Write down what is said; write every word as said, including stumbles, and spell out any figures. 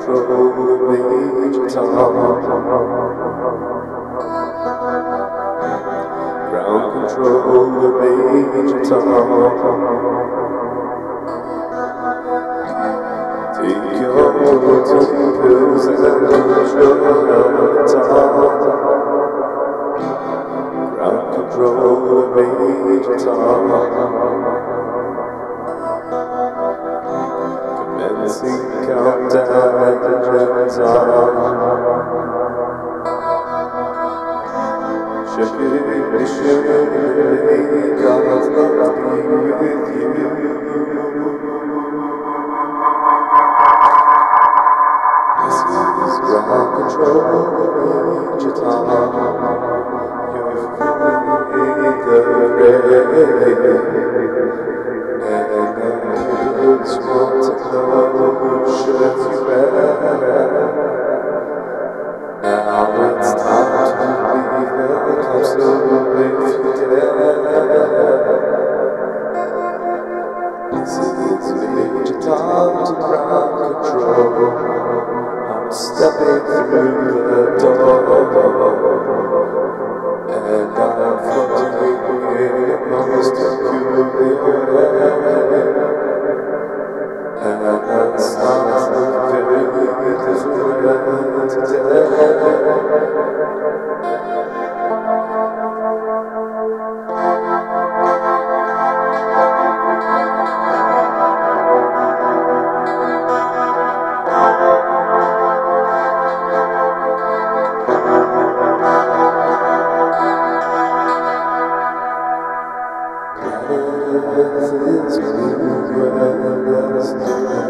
control the major tom. Ground control the major tom. Take your protein pills and put your helmet on. Ground control the major tom. Commencing countdown engines on. Check it, check it, God's love be with you. This is ground control, major tom. You're feeling the grave, and the small technology shirts you wear. Now it's time to leave the capsule with you dead. This is major tom to ground control. I'm stepping through the door, and I'm floating in a most peculiar way. And I'm starting very different today. This is blue,